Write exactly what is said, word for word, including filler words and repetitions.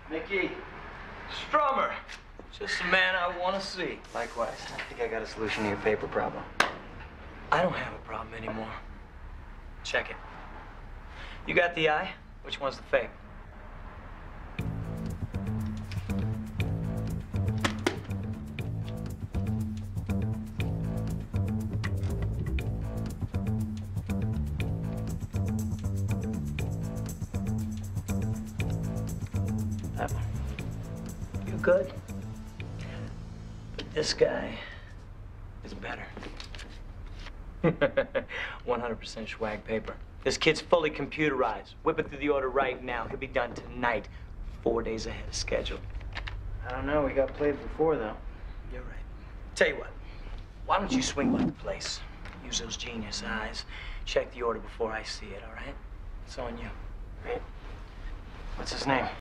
Mickey, Strummer, just the man I want to see. Likewise. I think I got a solution to your paper problem. I don't have a problem anymore. Check it. You got the eye? Which one's the fake? That one. You good? But this guy is better. one hundred percent swag paper. This kid's fully computerized. Whip it through the order right now. He'll be done tonight, four days ahead of schedule. I don't know. We got played before, though. You're right. Tell you what, why don't you swing by the place? Use those genius eyes. Check the order before I see it, all right? It's on you. Great. What's his name?